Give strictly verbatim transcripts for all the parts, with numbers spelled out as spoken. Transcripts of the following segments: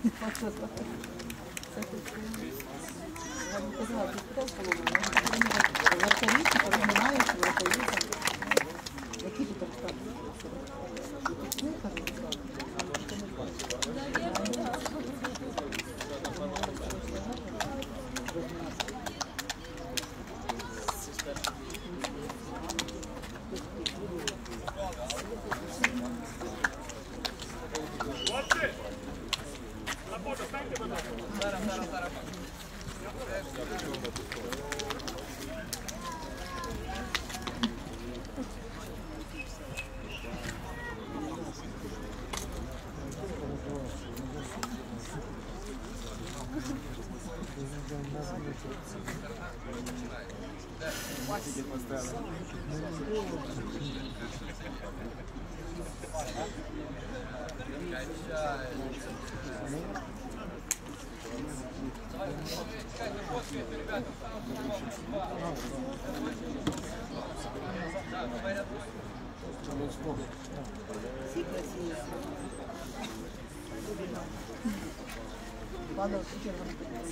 Вратарівки порозминають, вратарівки. Які тут обставини? Всі красиві. Падав червоний.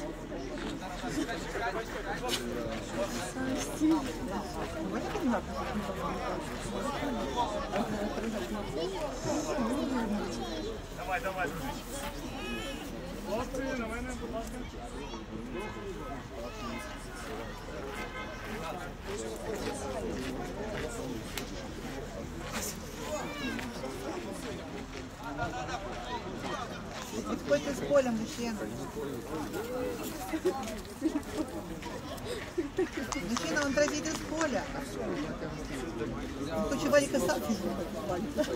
Давай, давай, хлопці, на мене, будь ласка. Підходьте з поля, мужчина. Мужчина, он треба йти з поля. Він хоче Валіка ставки зробити.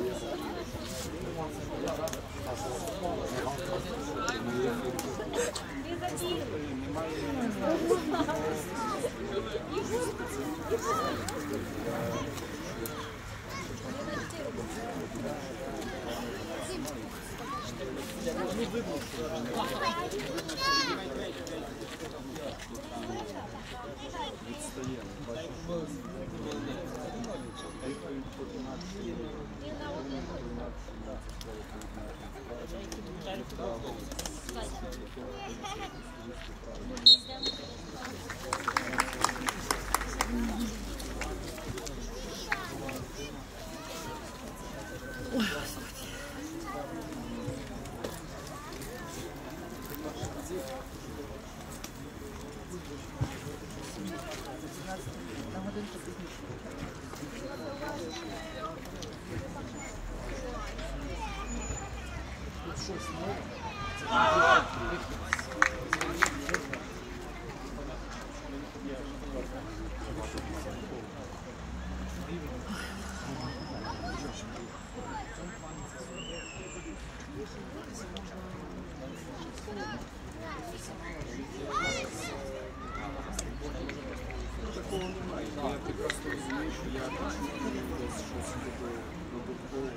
На годинку пізніше. Я прекрасно розумію, що я щось таке додатково.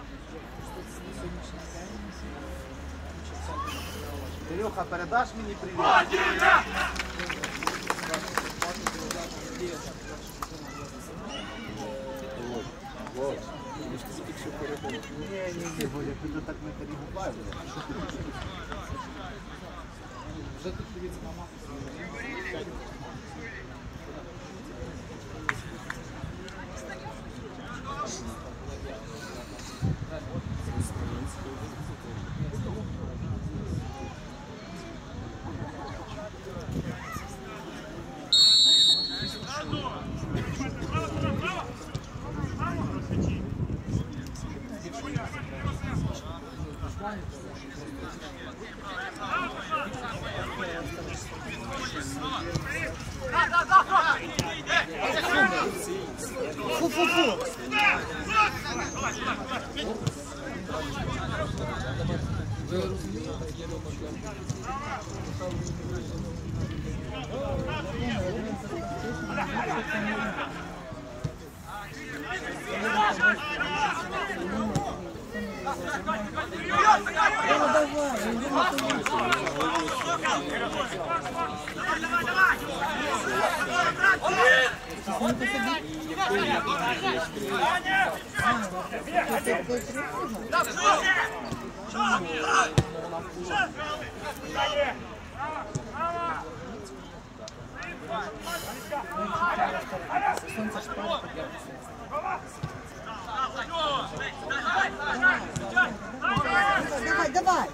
Кирюха, передаш мені привіт? Вот. Ми ж тільки що передаємо. Ні, ні, ні, Боля, ти так не перегубаєш. Вже тут дивіться на мапу. Фу-фу-фу! Давай, давай! давай.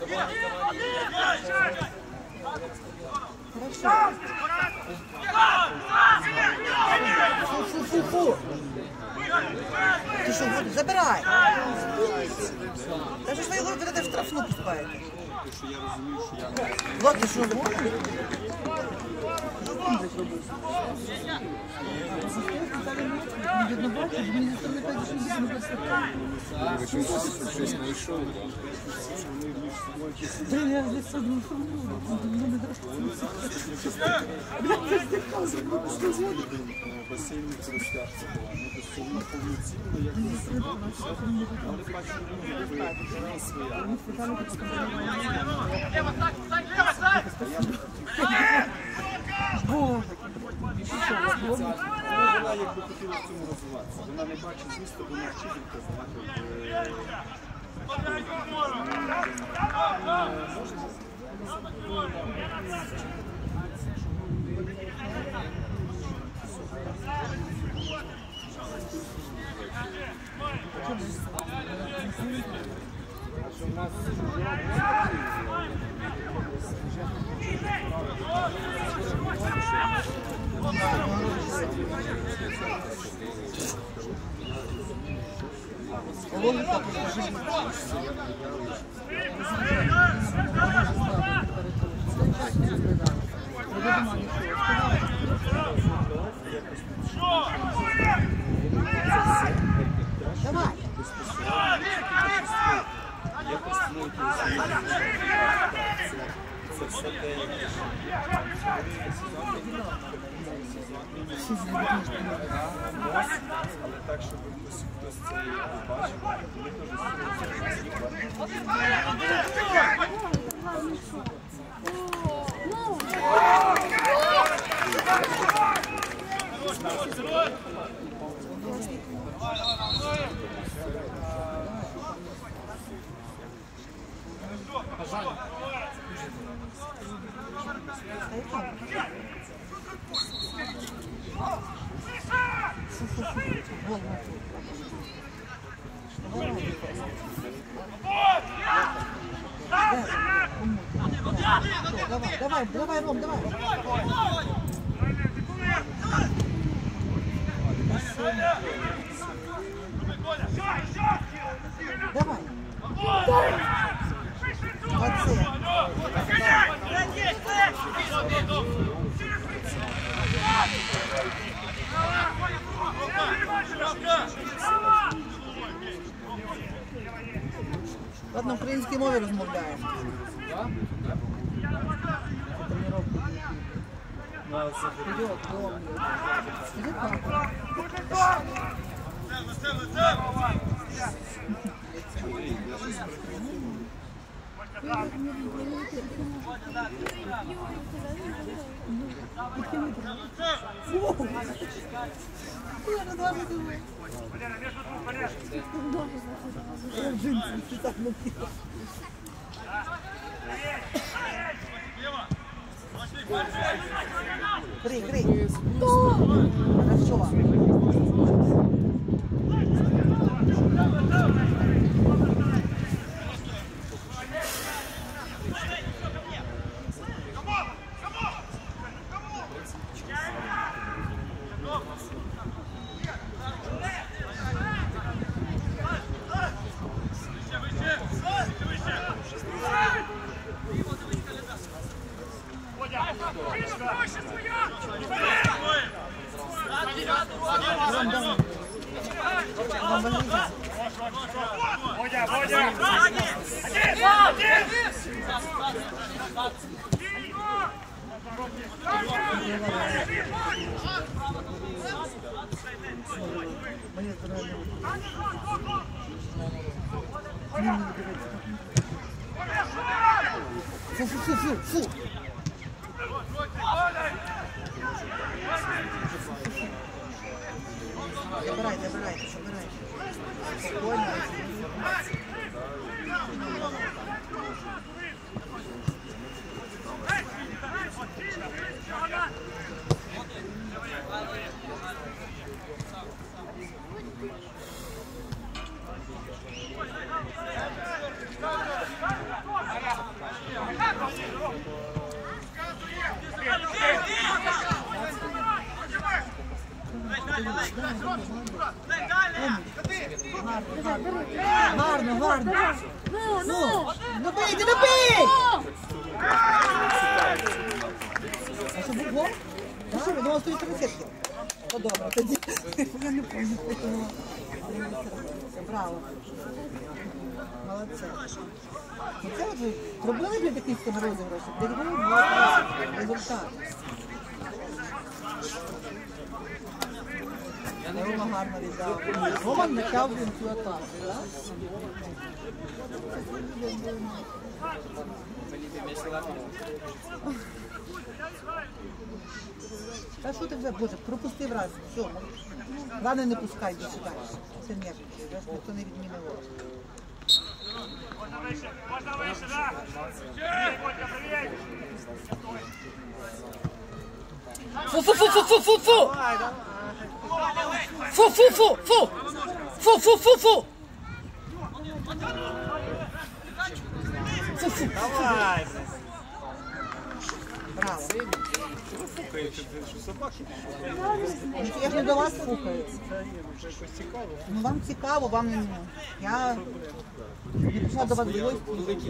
Хорошо. Фу-фу-фу-фу. Ти що, воду забирай. Та що ж ви його ведете в штрафну пускаєте? Тому що я розумію, що я не Влад, ти що, гониш? щось знайшов. Басейні розтяжка була. Ну, тобто вона повноцінно, як не зробилося, але бачу, вона своя. Вона якби хотіла в цьому розвиватися. Вона не бачить змісту, вона вчителька знати. Логіка покажи. Давай. Це все те, але так, щоб хтось хтось це бачив, вони Давай, давай, давай, Ром, давай. Давай. Молодцы. Ладно, українській мові розмовляємо. Вперед, Ром. Вперед, папа. Я на два виду. Джинсы, ты так напила. Крий, крий. Хорошо. Водя, Водя! Один! Фу, фу, фу, фу, фу. Забирай, забирай, забирай. Спокойно. Давай! Гарно, гарно. Ну, Ну, ну! ну бий, ти не бий! А що, був гол? А що, ви думали, стоїть тридцятки? Ну, добре, тоді. Я не пам'ятаю. Браво. Молодці. Ну, це от ви зробили для таких цими розіграшів? Для такого був результат. Рома гарно віддав. Рома почав він цю атаку, так? Та що ти вже, Боже, пропустив раз, все. Ладно, не пускай більше далі. Це нервничає, знаєш, ніхто не відмінив. Можна вище, можна вище, да? Бодя, привіт! Фу-фу-фу-фу-фу-фу! Фу-фу-фу-фу! Фу-фу-фу-фу! Фу-фу! Давай! Браво! Фукаєте, що собаки? Ну, я ж не до вас фукаюся. Ну вам цікаво, вам не... Я не прийшла до вас в гості.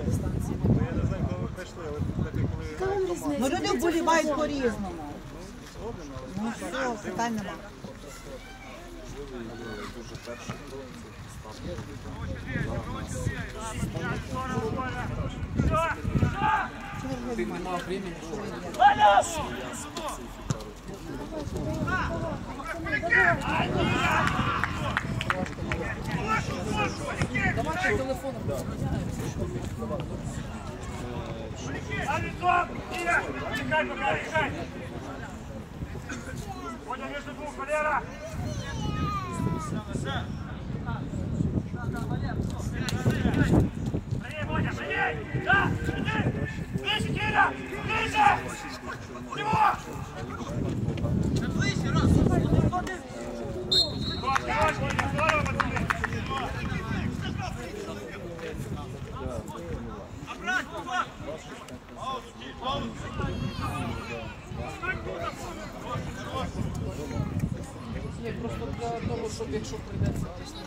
Ну люди вболівають по-різному. Ну все, питань нема. Ти не мав времени, що давайте телефоном. Чекай, пока, решай! Бодя, между двух, Валера! Живей, Бодя, живей! Да, иди! Ближе, Киря! Ближе! Его! Ближе, раз! Хорош, Бодя, здорово, пацаны! Обратно! Ні, просто для того, щоб якщо прийдеться,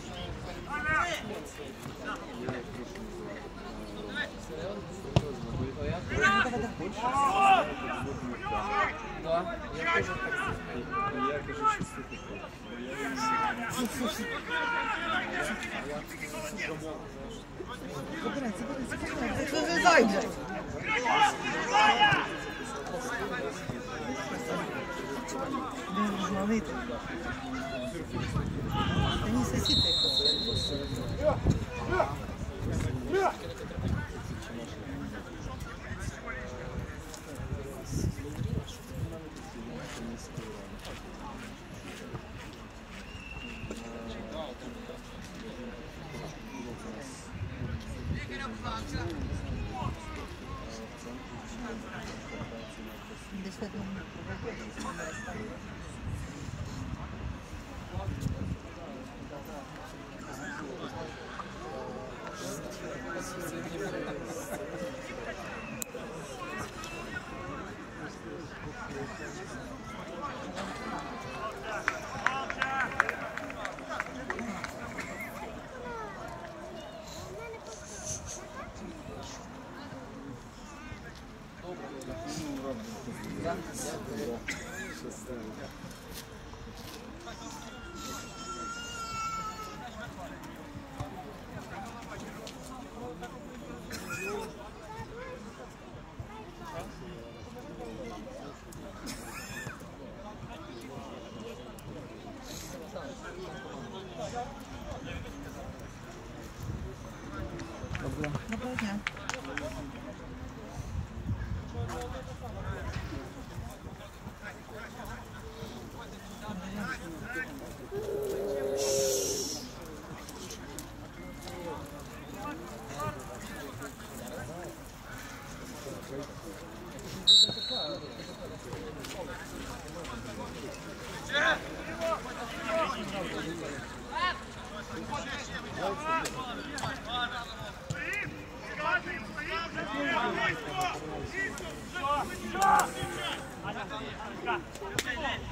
Забирай, це зайде. Нужно выйти. Да не соси ты. Доброго дня.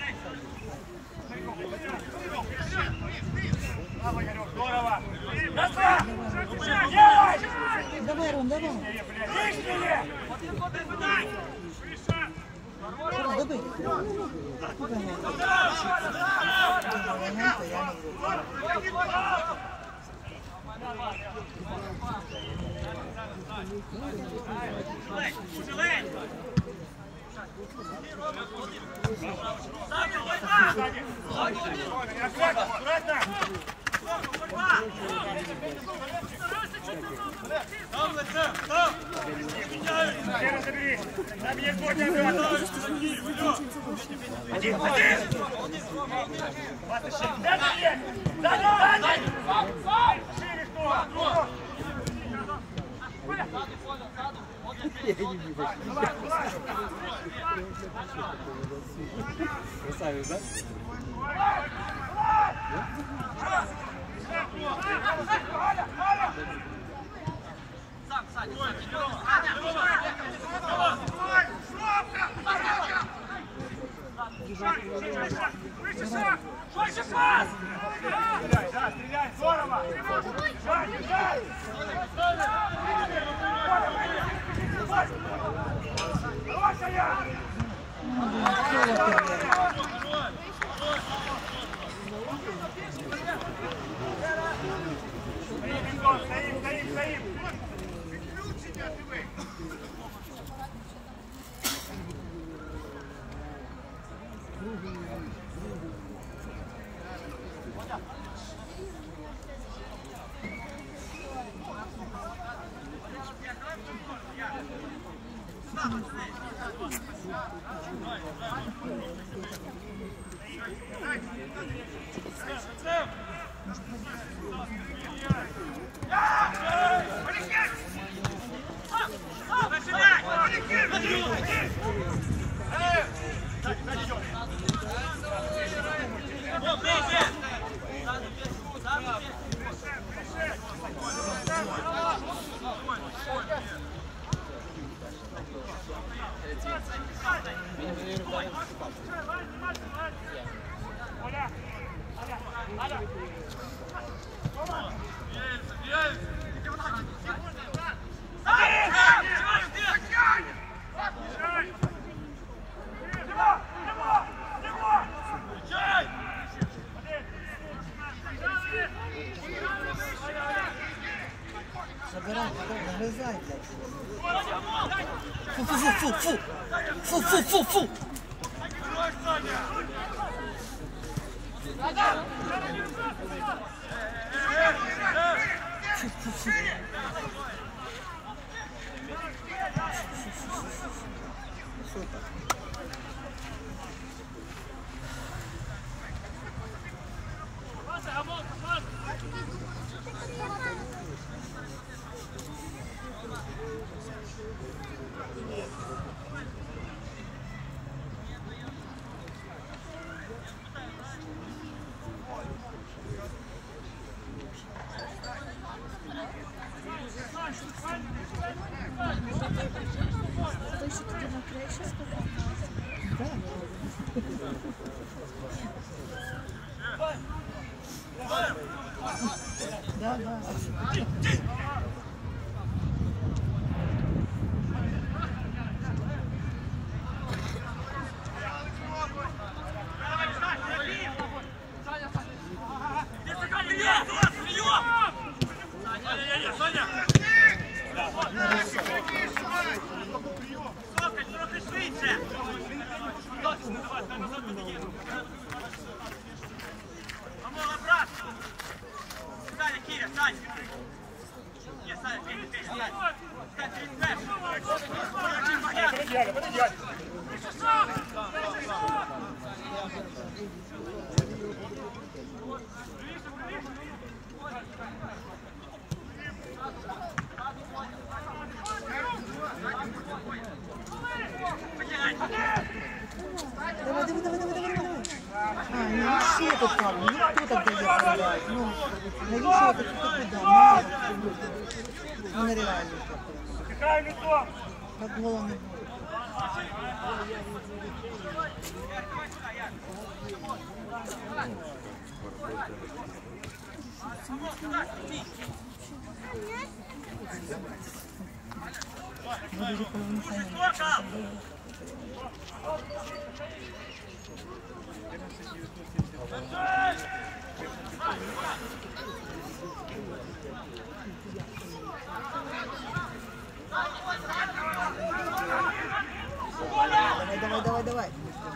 Здорово! Арон, давай. Арон, добий. Один, один! Сзади, сзади! Шире что? Красавец, да? Выше шаг! Больше пас! Стреляй, да, стреляй! Здорово! Держай, держай! Хорошая! Стоим, стоим, стоим! Забирай, нагрызай, блядь. Фу, фу, фу, фу, фу, фу, фу, фу. Да, да. Давай, давай, давай, давай, давай, давай. А, ну вообще тут там, никто так дает проверять. Ну, навіщо это тут туда? Ну, нереально. Играй лицом! Как гола не будет. Давай, давай, давай.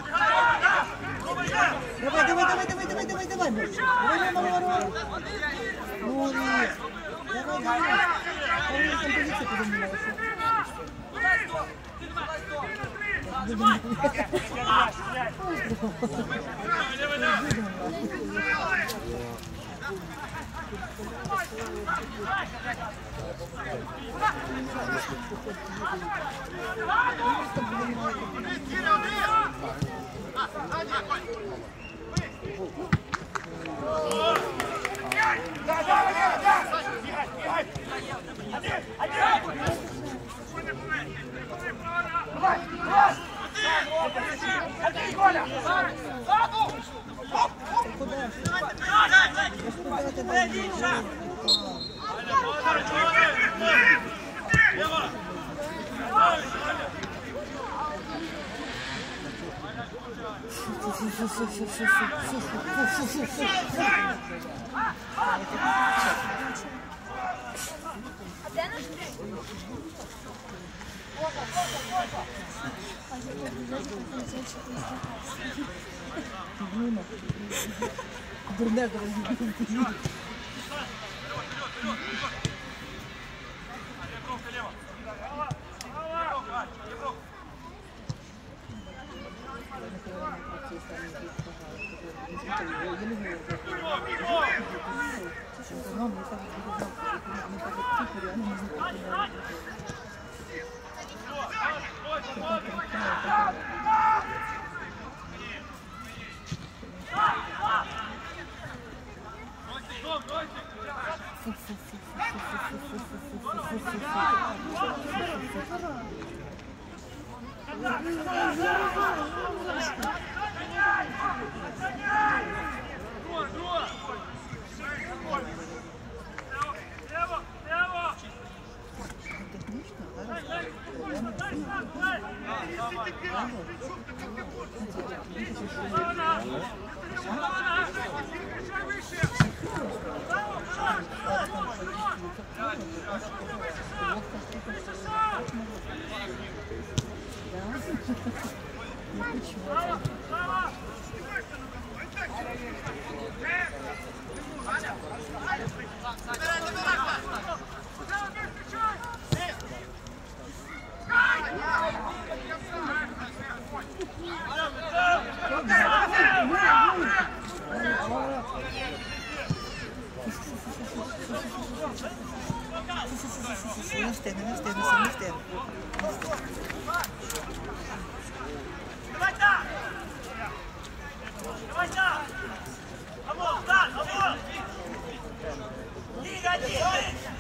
Давай, давай, давай, давай, давай, давай, давай. Давай, давай, ну, нет. Давай, давай. Помню, композицию подумала. Дурне дорогі. Не встигне, не встигне, не встигне. Давай так! Давай так! Або, так, або! Дига, дига!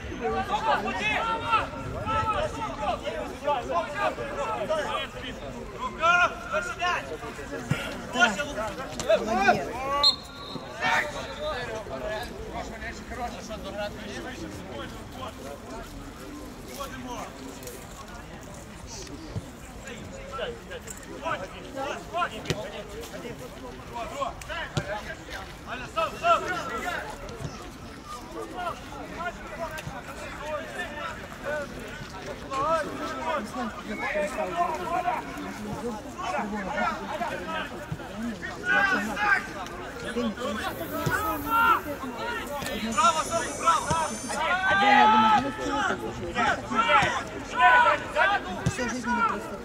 Рука! Посидать! Молодець. Всю жизнь не просто.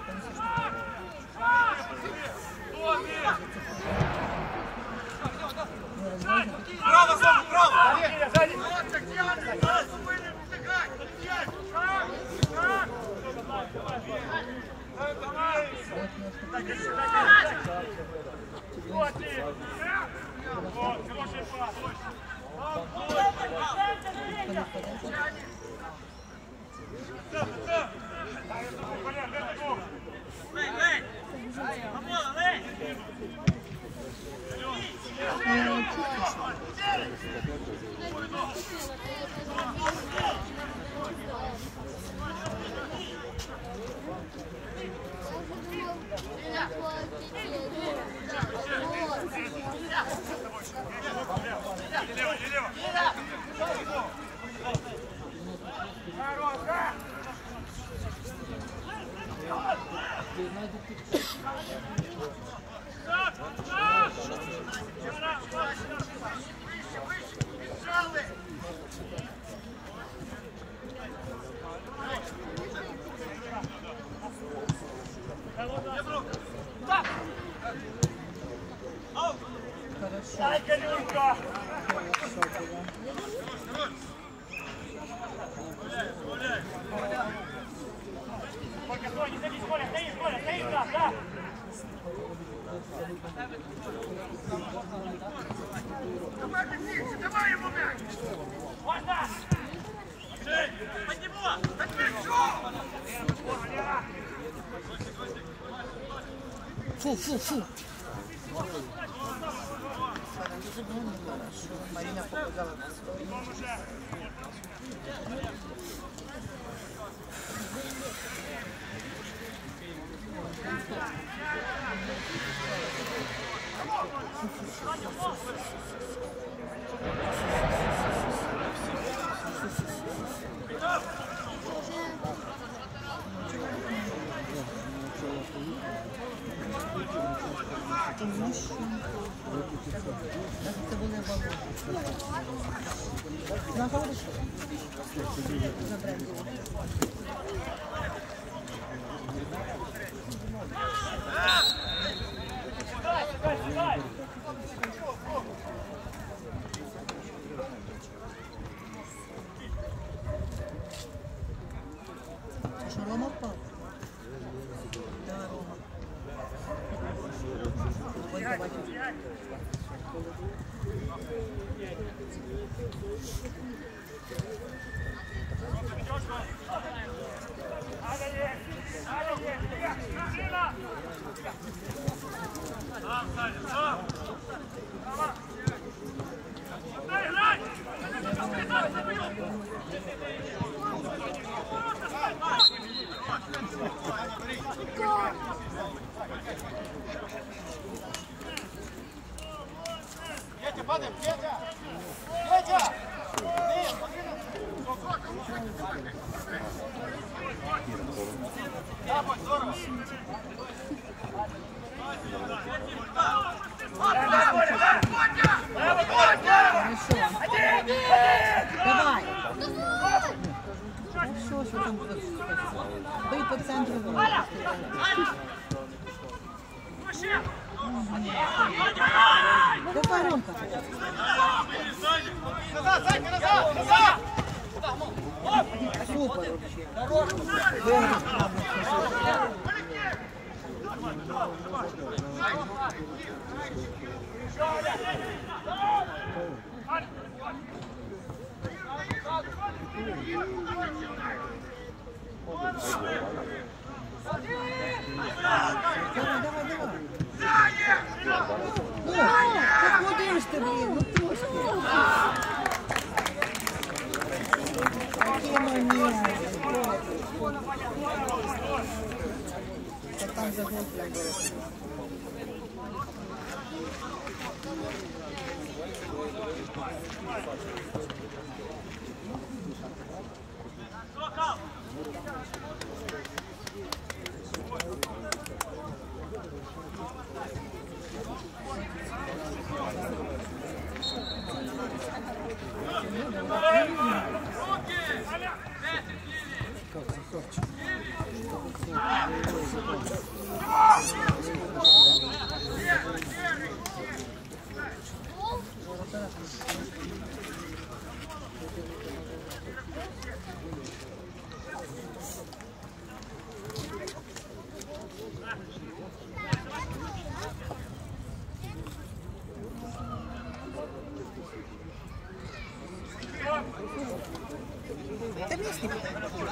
Право, право, право! Сзади! Вот ты! Вот, хороший пас! Дай, Калюнька! Сколько, стой, не садись, Коля, стоишь, Коля, стоишь, да, да! Давай, бегите, давай ему мяч! Можно! Под него! Под мячом! Фу, фу, фу. Марина показала на сторону. Тому що це були балони. Знаходиш? Забрали. Що, Рома впав? Да, Рома. Ой, давай. Петя, падаем, Петя! Петя! Да, будь здорово! Давай! Що, що там буде? Бий по центру. Давай, Ромка. Назад, Санька, назад! Назад! Супер вообще. Давай, давай, давай. Ну, так куди ж ти, блін, ну трошки. Такі моменти. Та там загублено було. Руки! Та місць не буде.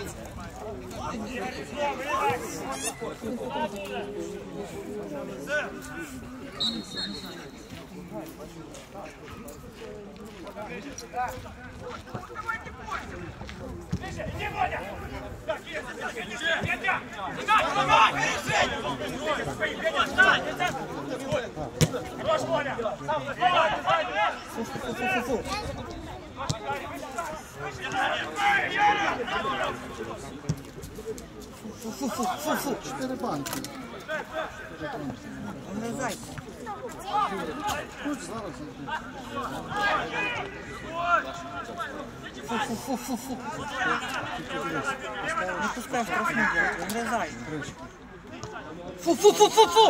Иди, Ваня! Так, есть, так, иди, Петя! Давай, давай, хорош, Ваня! Фу-фу-фу-фу-фу. Фу-фу-фу-фу-фу. Чотири банки. Вилазай. Тут зараз. Фу-фу-фу-фу-фу. Не пускай штрафну делать, вилазай. Фу-фу-фу-фу-фу.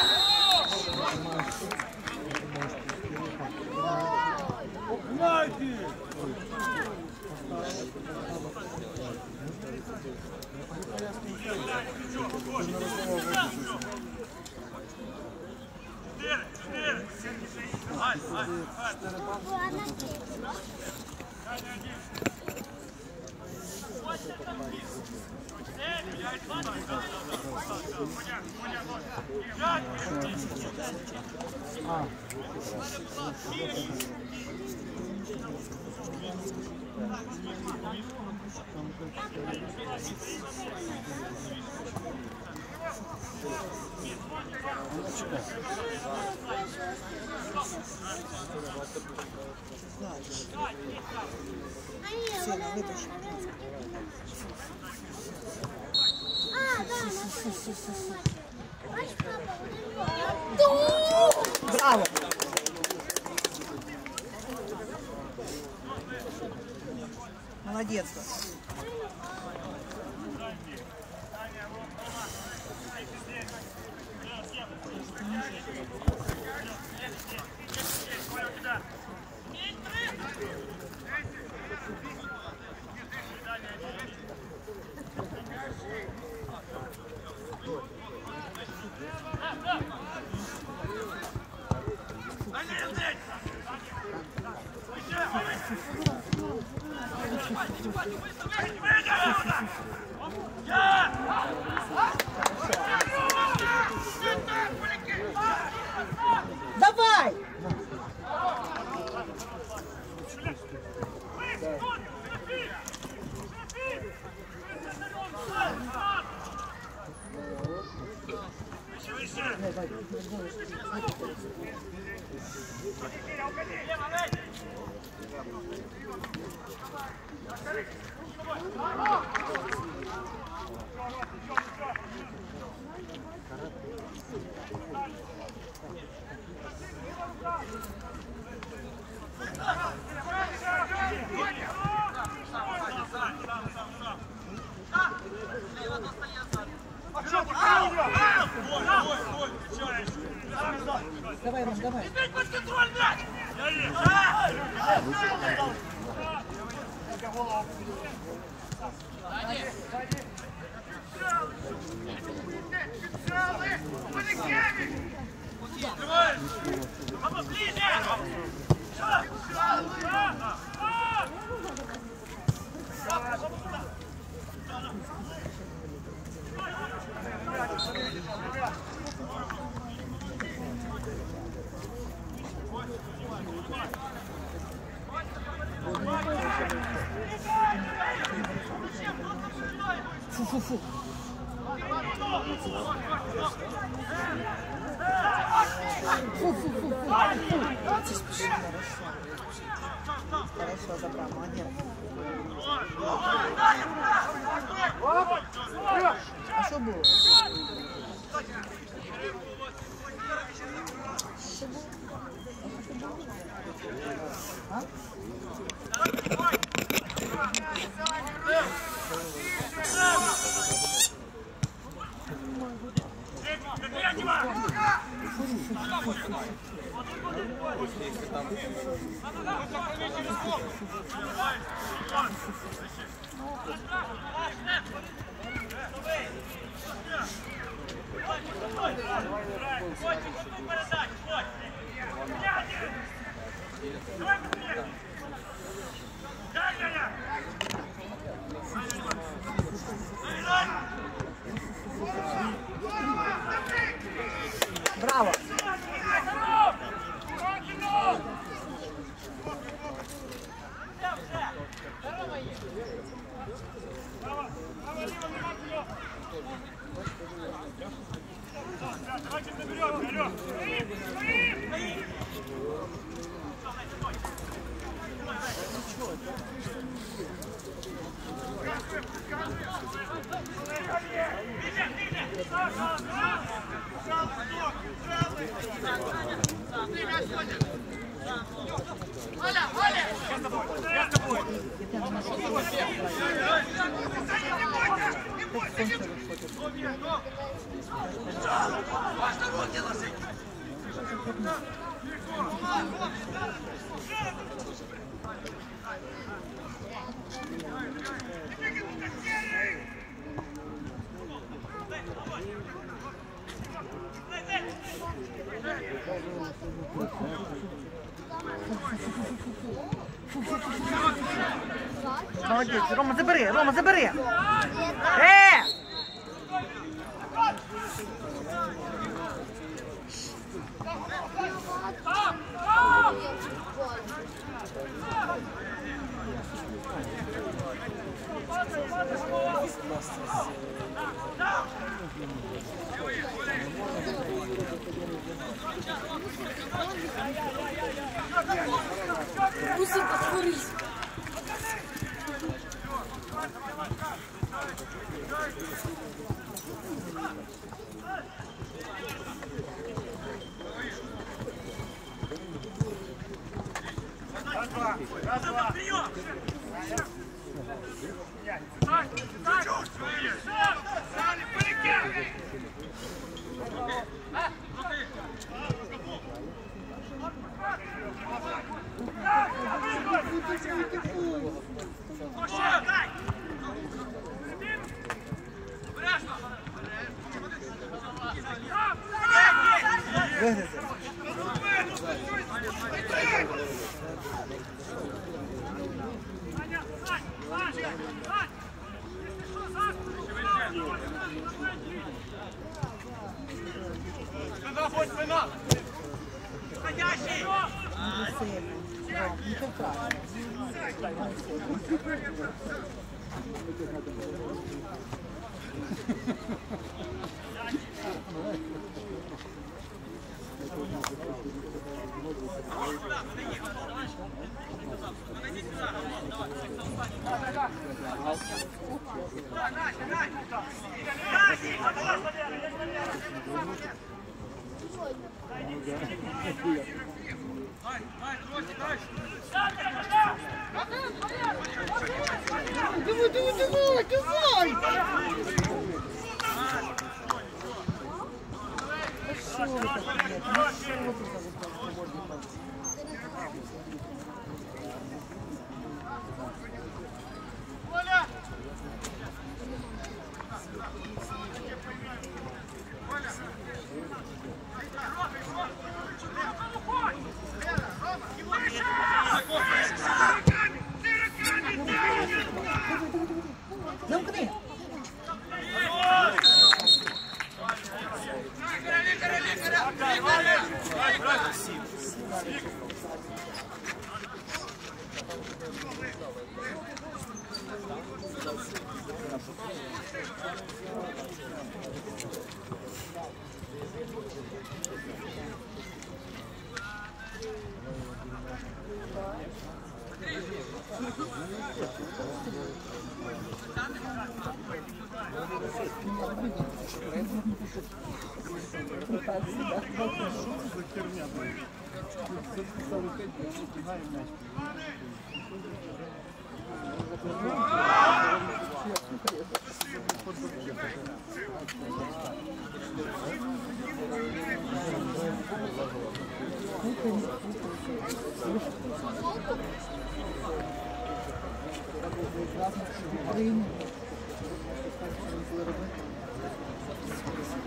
Сильно вытащи. Браво! Молодец. Давай! Давай, Ром, давай. Фу-фу-фу. Фу-фу-фу. Хорошо, забрал, молодец. А что было? А? Браво! Давайте наберем, берем. Оля, Оля! Я с тобой, я с тобой! Важно руки ложить! Молодець, Рома, забери, Рома, забери! Е! Мусим посмотреть. Раз-два, раз-два. Так, так, чувствуешь? Сали, полетели! Спина, хоть спина! Стоящий! Давай, давай, давай, давай! Что вы так, блядь? Ну что вы так? Замкни!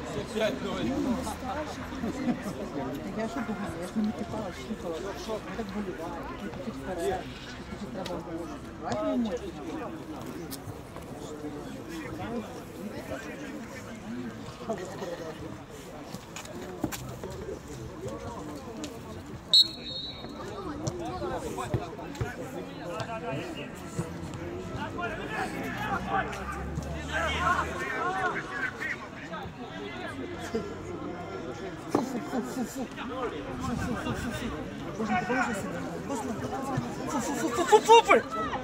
Я що думала, я ж не накипала, щіпала. Я так боліваю, тут вперед, тут треба було. Давайте емоції. Фу-фу-фу-фу-фу!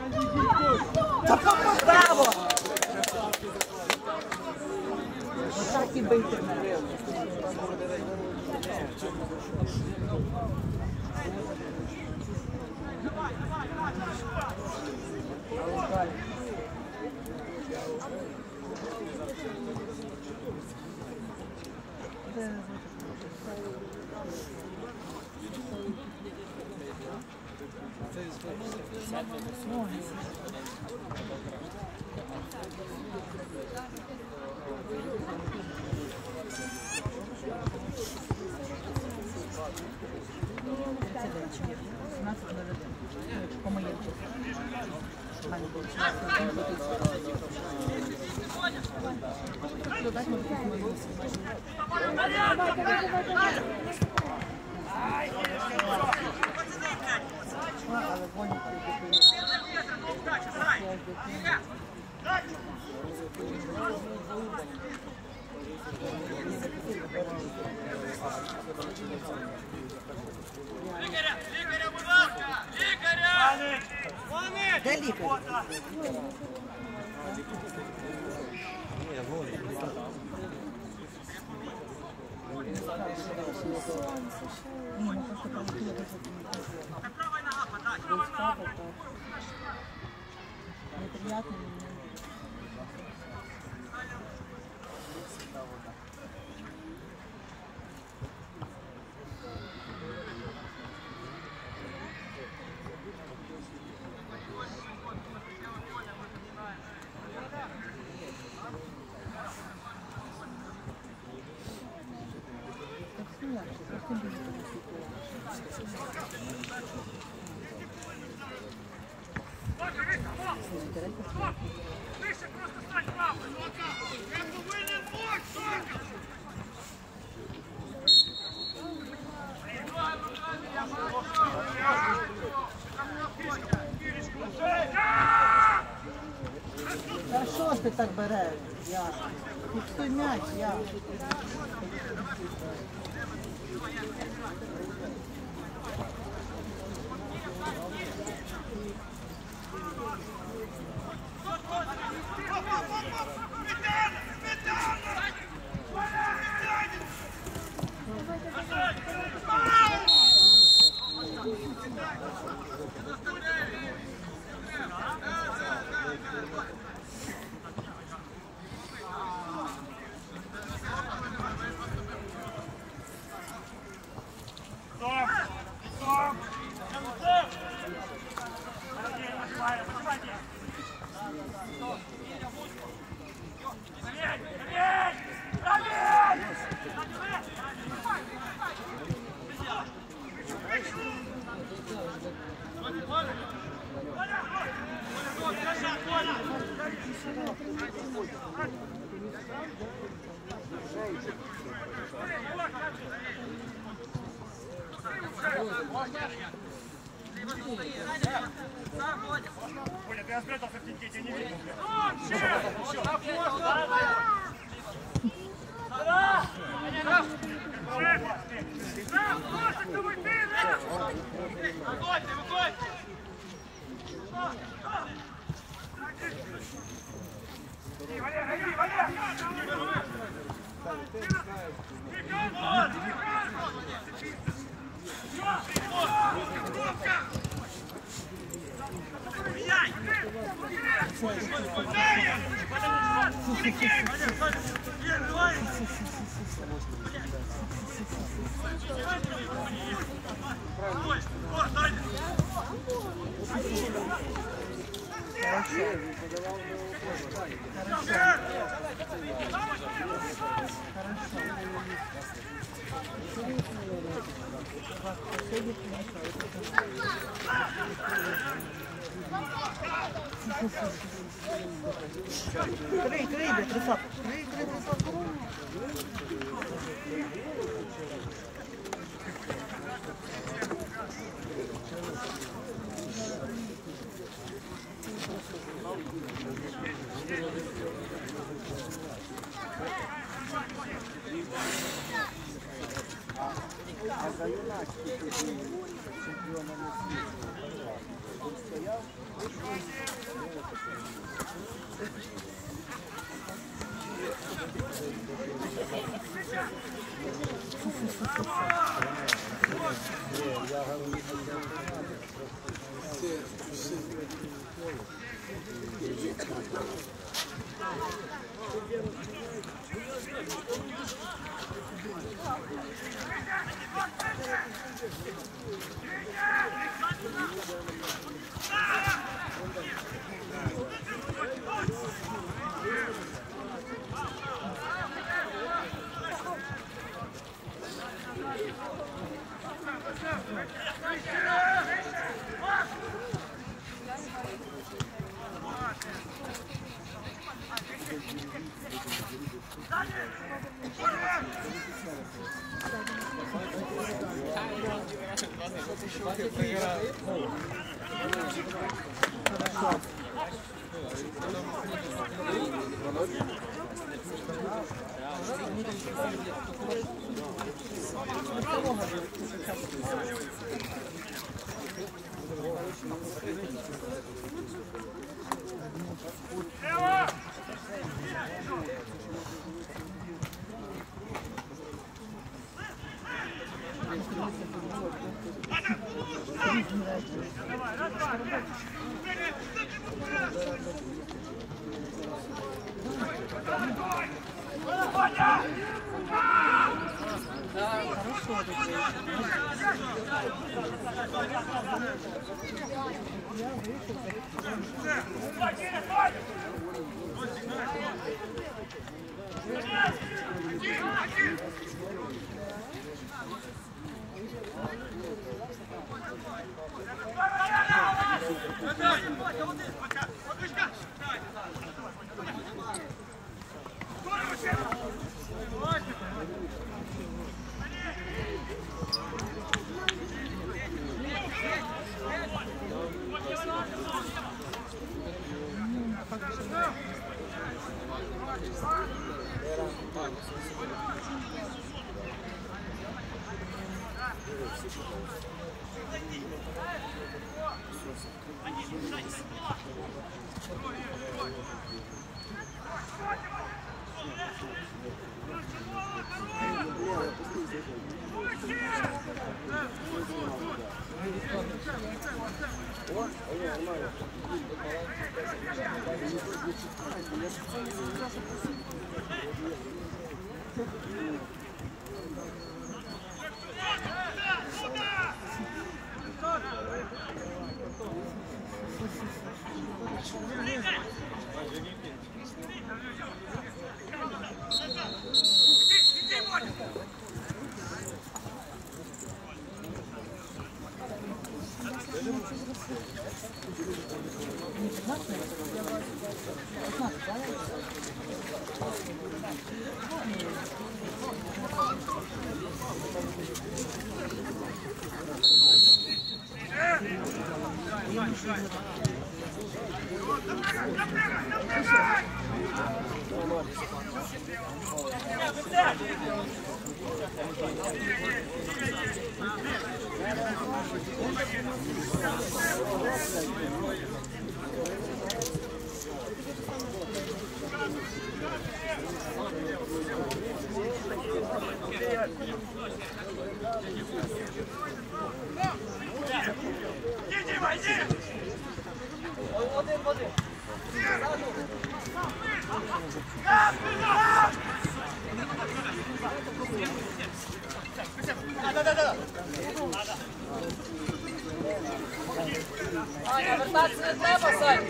Браво! Отак і бийте на рилу. Де лікар? Неприятно. Вище просто стань правою! Я повинен бок, Сока! Та що ж ти так береш? Я. Фіксуй м'яч, я. Стоп! Стоп! Стоп! Оля, ты спрятался в теньке, тебя не видно. Хорошо. Крий, крий, де трисап. Крий, крий, трисап. А за юнацький тоді чемпіонами світу він стояв? Я говорю, Аня, вертатися не треба, Сань.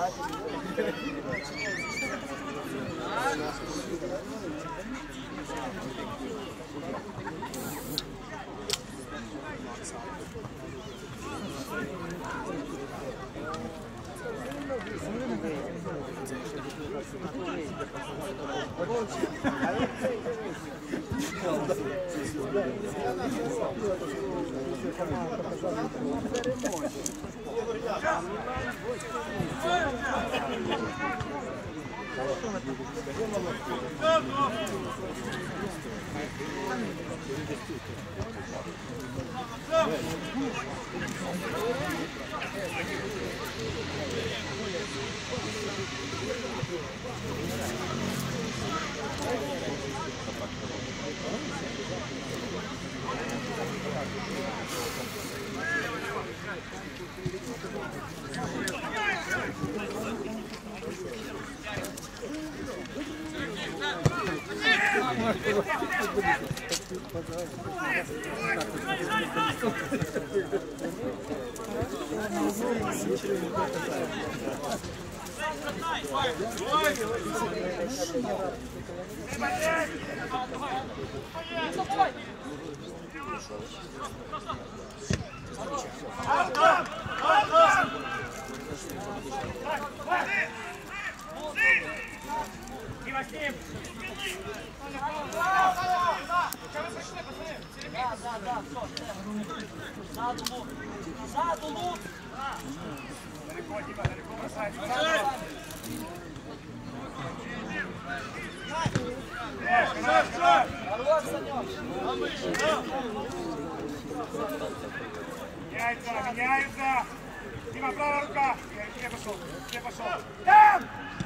Меняется, меняется. Дима, правая рука. Где пошел? Где пошел? Там!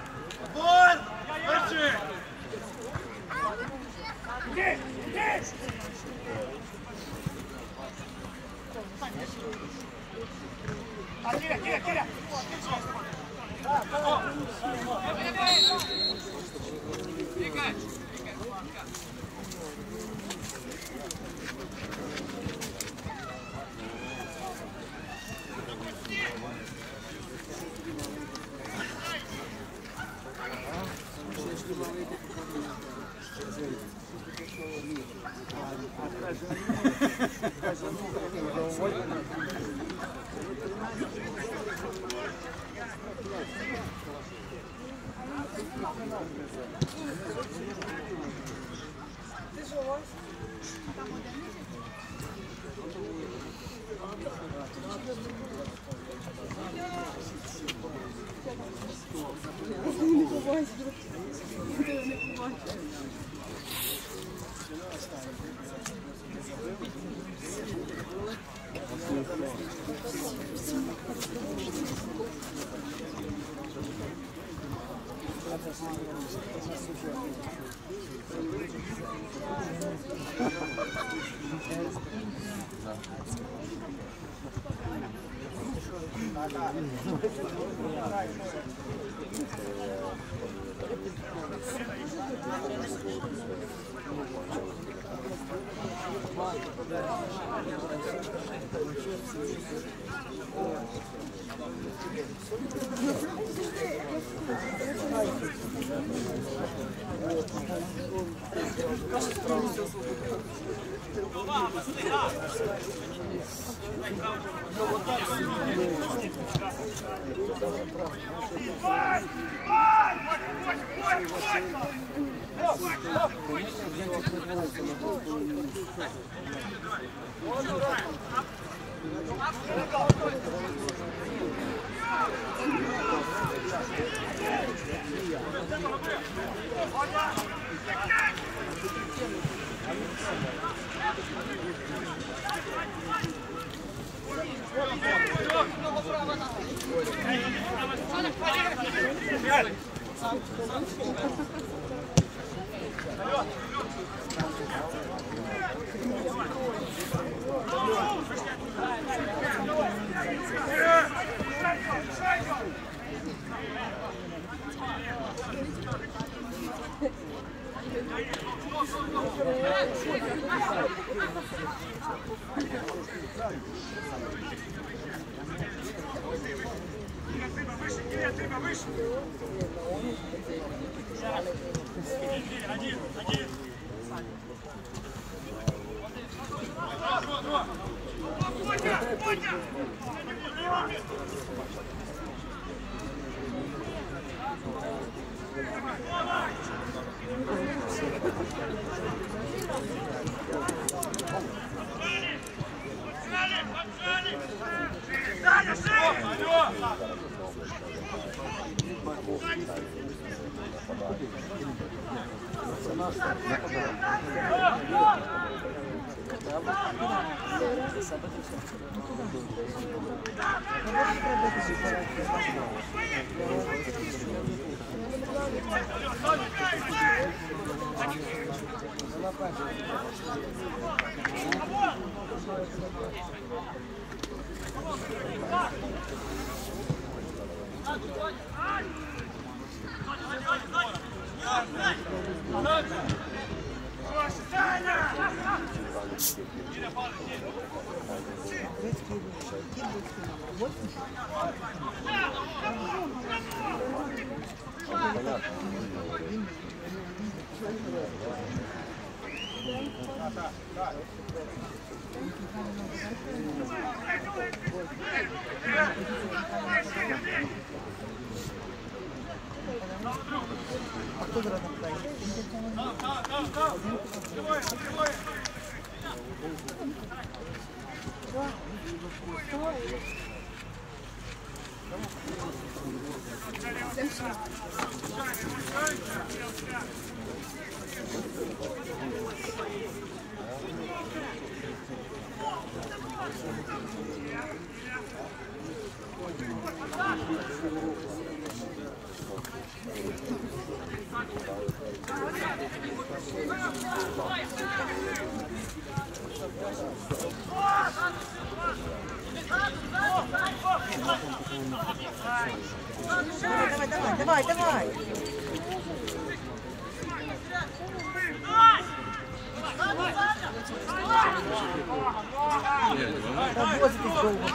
Вот! Дальше! Здесь! Здесь! А, Киря, Киря, Киря! Выше, Киря, ты, выше, Один, один. Давай, давай, давай, давай. Работать долго.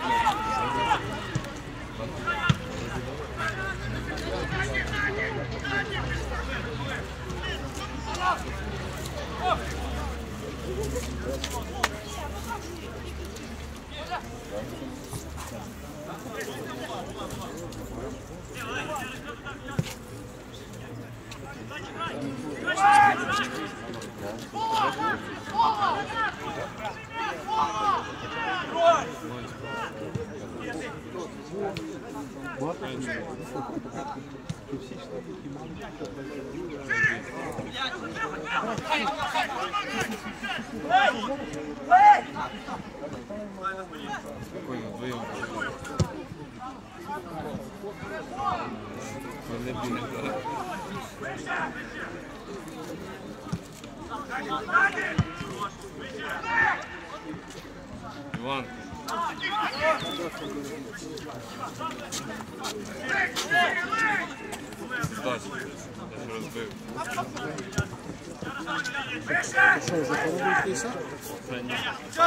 Спокойно, вдвоем. Не бігай. Іван. Здачі. Я ж розбив. Що, вже поробився? Та ні.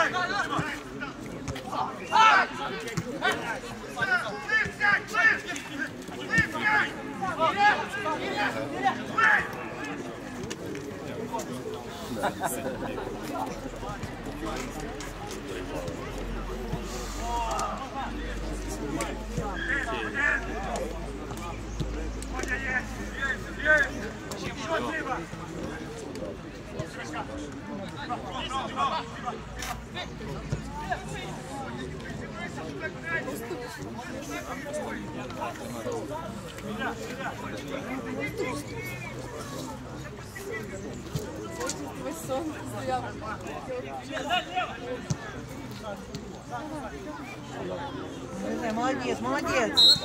Молодец, молодец.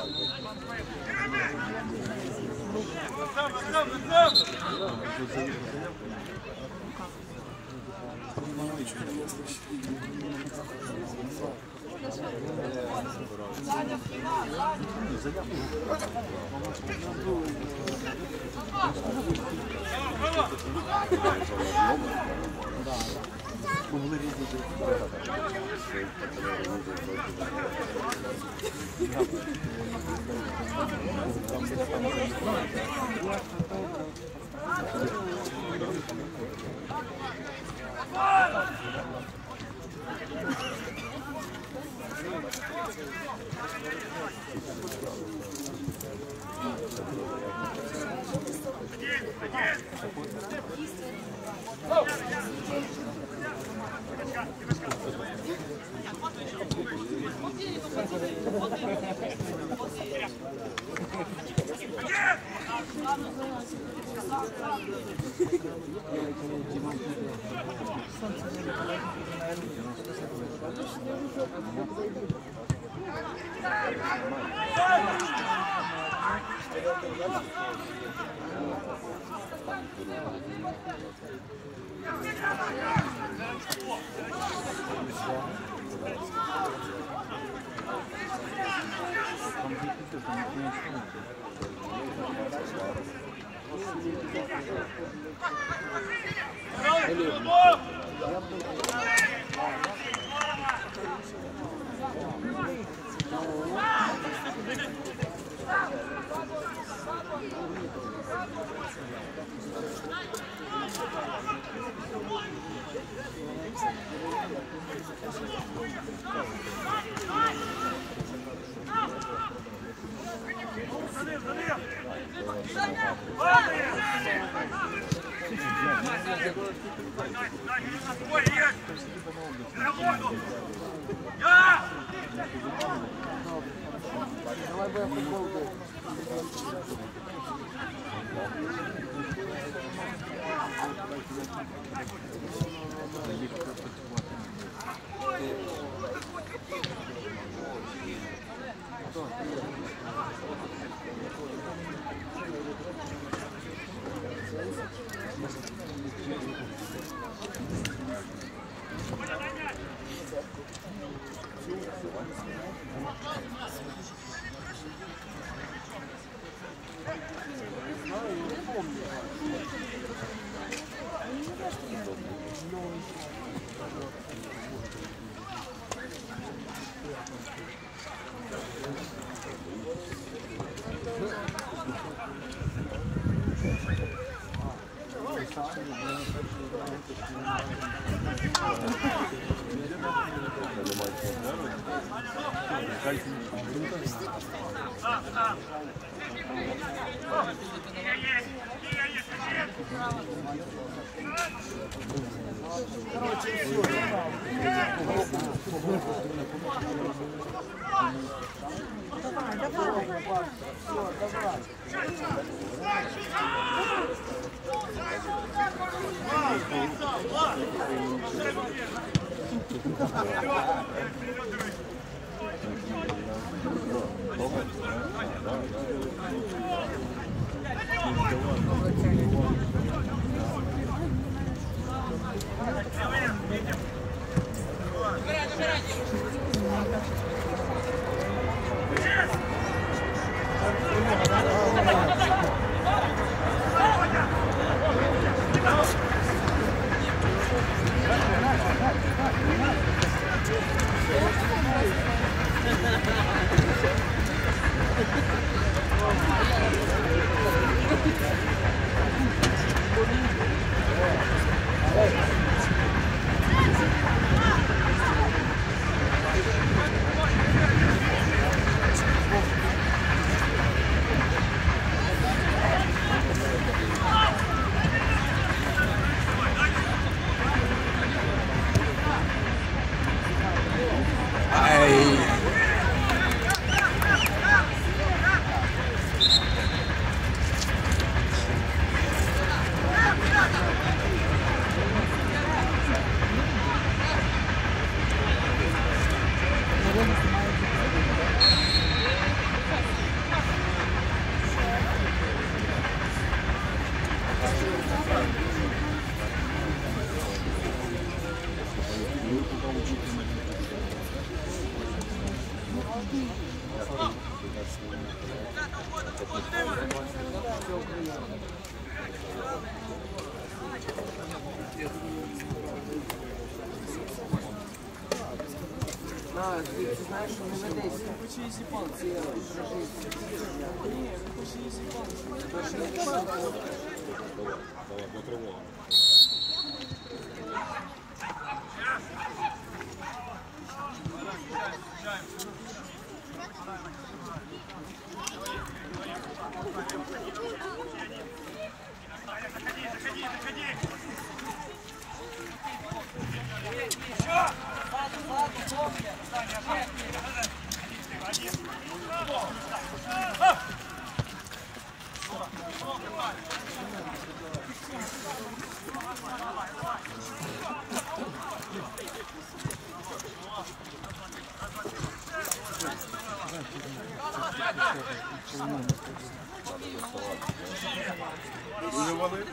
Могли різати. Так, ти знаєш, що не ведеться. Це Ні, він хоче її зібрати. Давай, до тривоги. Виявили.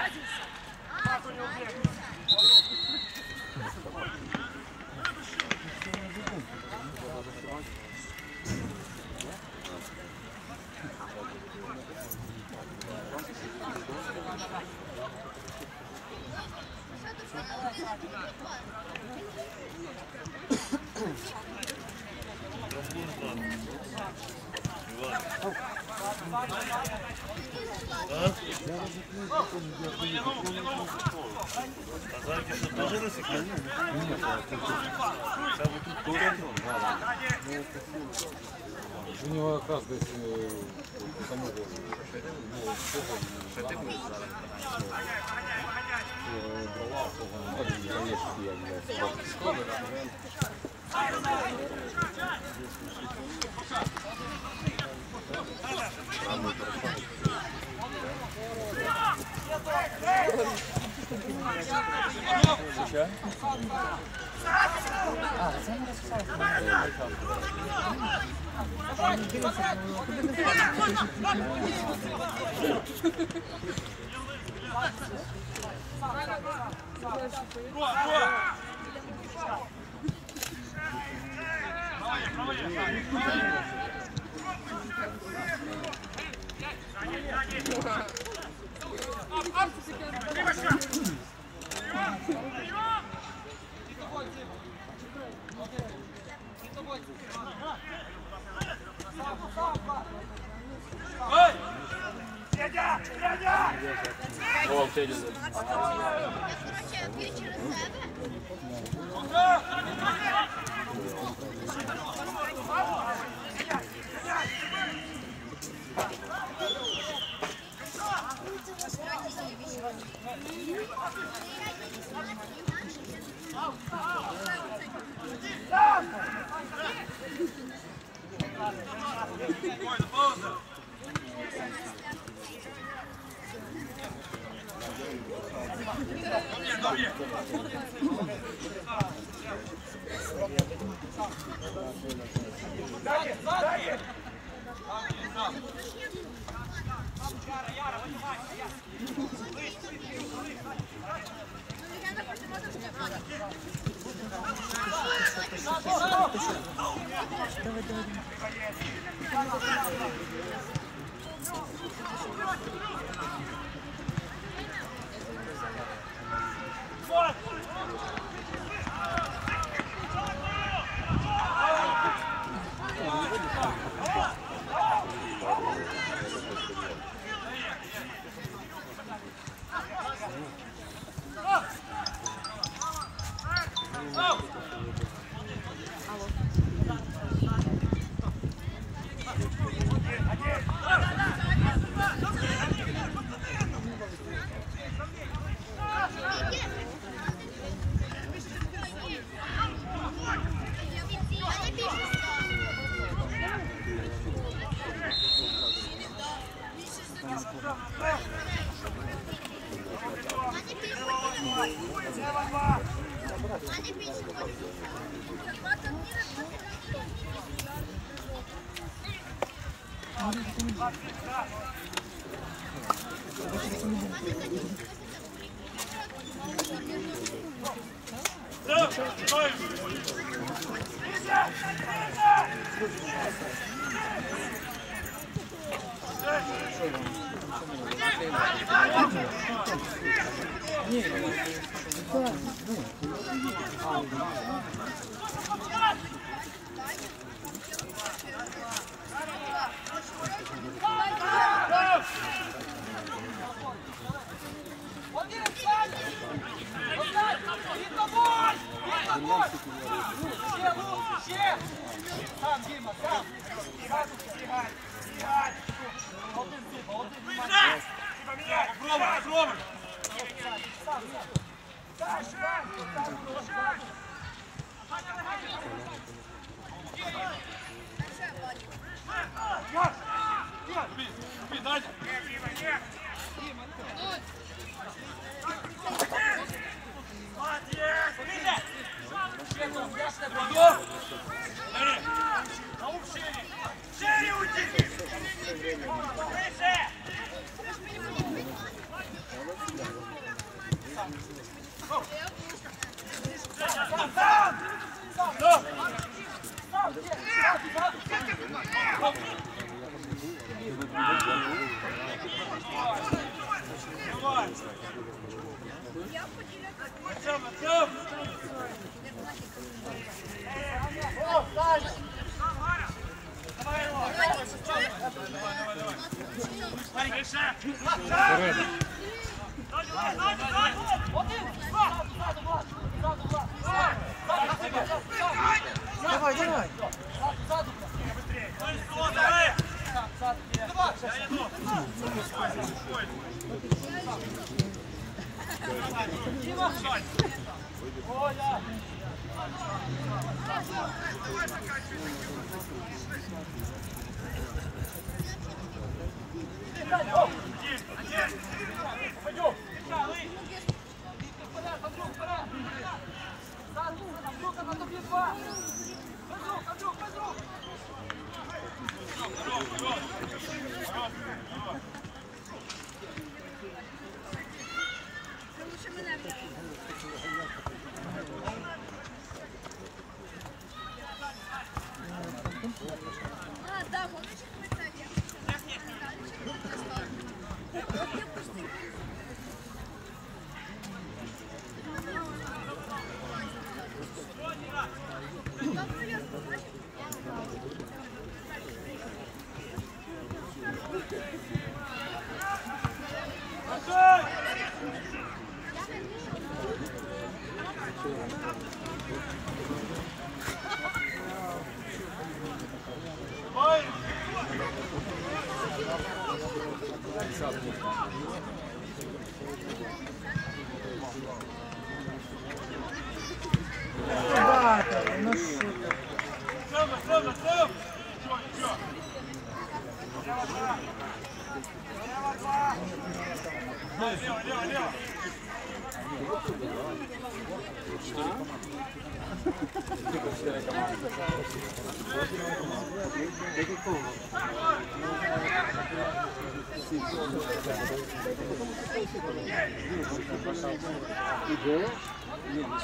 У нього якраз десь самого брала, Давай, давай. Ну що Ідея? Ні, не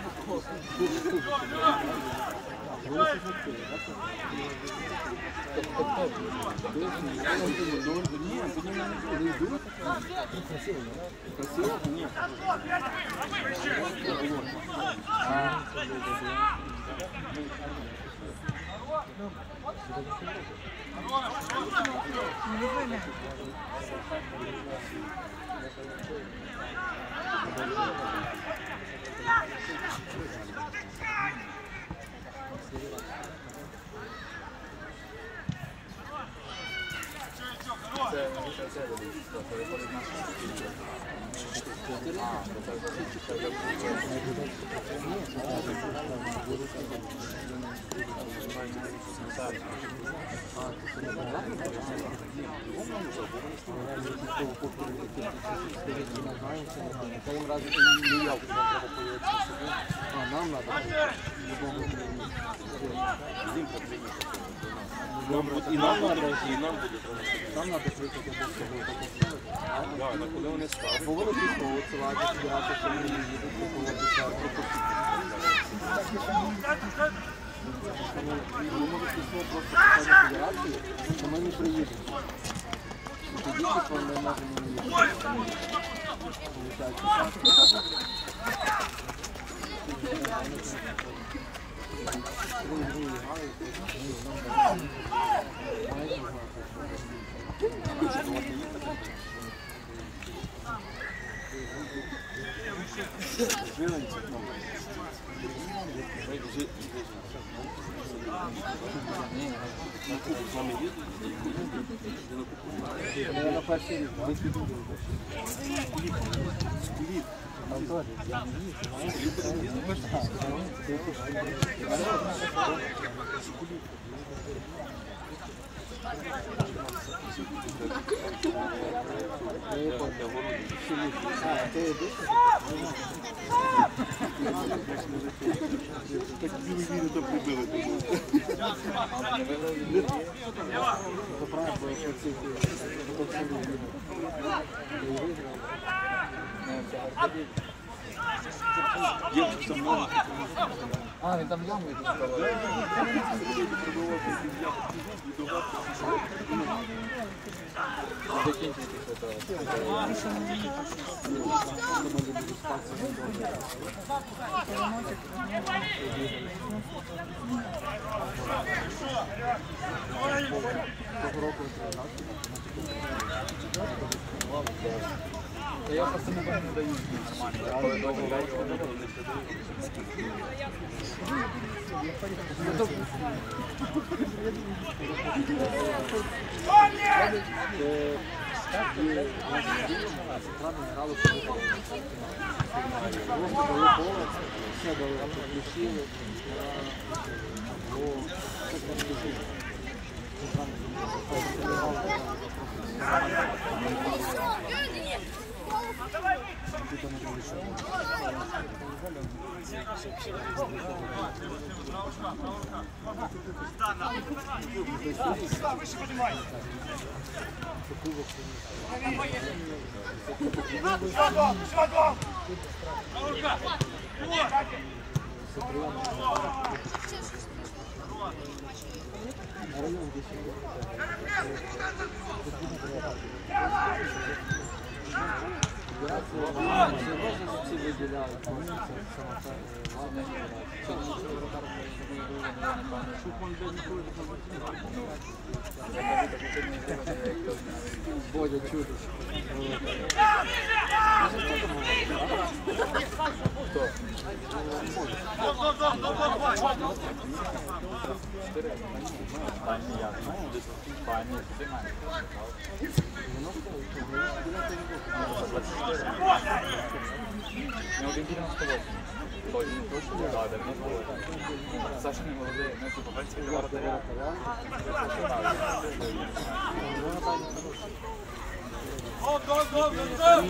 І нам надо, і нам буде. Нам треба прийти до цього. Так, на коли вони ставлять. Бо вони пішло відсилати, збирати, що вони не їдуть, купуватися, Вони можуть пішло просто писати федерації, що ми не приїдемо. І тоді типу, ми можемо не їхати. На перший рік. А, він там яму якусь проводив. Закінчити я просто не даю нормально, але довго вечора не даю. Выше поднимай. Шагом, шагом. Бодя чудо. Не один дев'яносто восемь. Точно, точно, да, дев'яносто восемь. Саша не молодий, ну типу, гальський для воротаря. Гол, гол, гол, гол.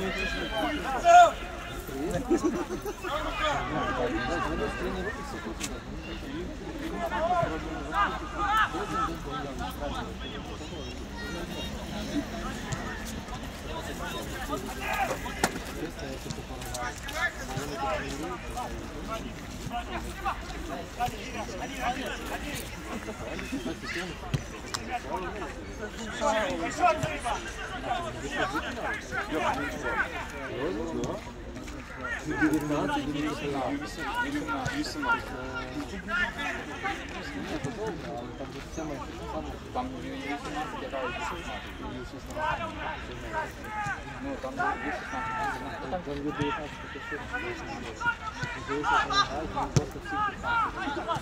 Там вісімнадцять, яка вісімнадцять. Ну, там є шістнадцять. Там є дев'ятнадцять, здається, що не грають, вони просто всі п'ятнадцять.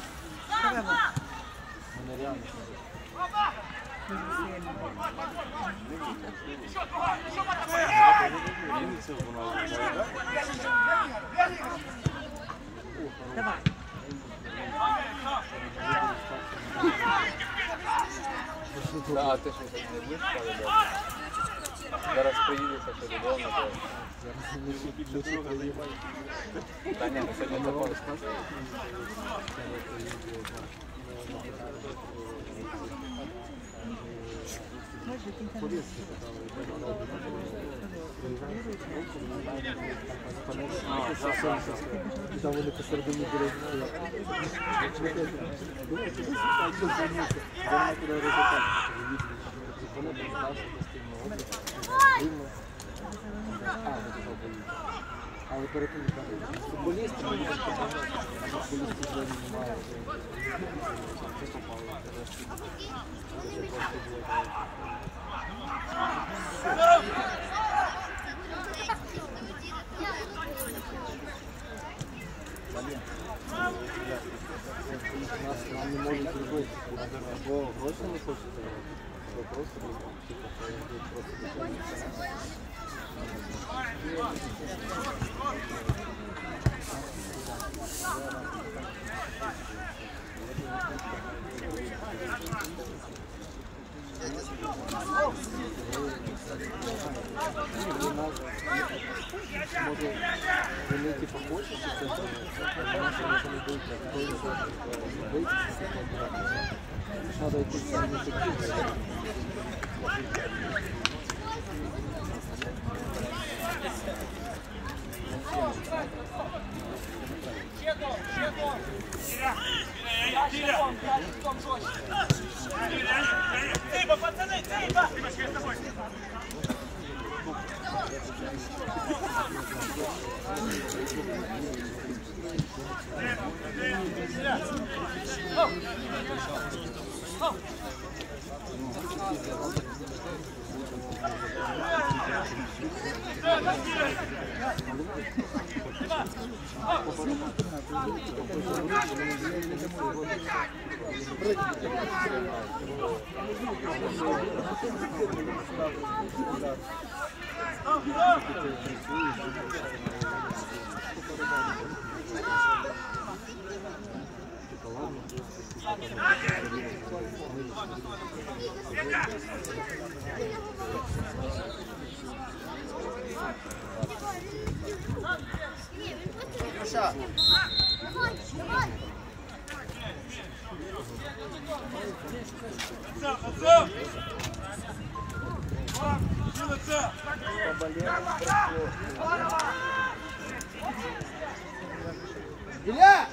Вони реально. Давай. Так, ти що не будеш ставити? Зараз приїдеться, що додому, то... Та ні, сьогодні такого. І там вони посередині дерев'яні. Думаю, що це так зупиниться. Вона куди результат. Вони поставили постійно область. Рівно. А, вони зробили. Але перед тим, як футболісти, вони можуть допомагати, а футболістів вже немає. Це попало. Це просто було. Нас нам не можуть зробити. Або гроші не хочуть давати, або просто просто дитячі. Може, вони типу хочуть, що це наші не будуть, як той вийти, треба йти саме не такі. Тиба, пацаны, тиба! Тимочка, я с тобой. Ілля!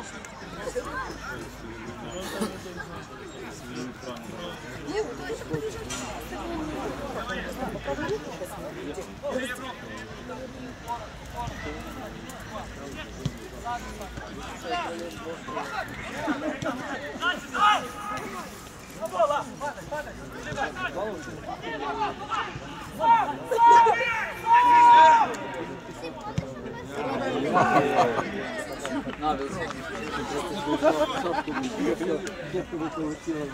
Надо Кепка бы полетела.